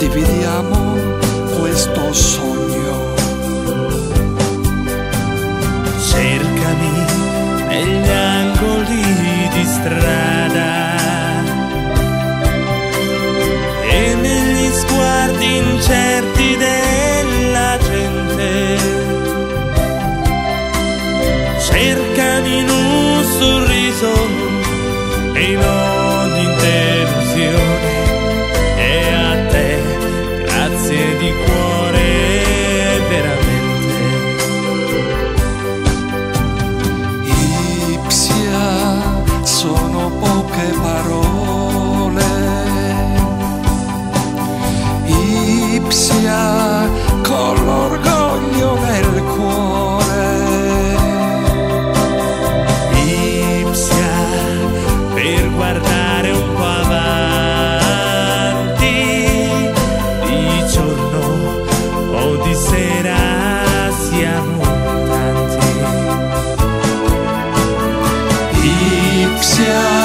condividiamo questo sogno. Cercami negli angoli di strada e negli sguardi incerti della gente. Cercami in un sorriso e in ogni delusione. E a te grazie di cuore veramente. Ipsia, sono poche parole. Ipsia, con l'orgoglio nel cuore. Ipsia, per guardare un po' avanti, di giorno o di sera siamo tanti. Ipsia,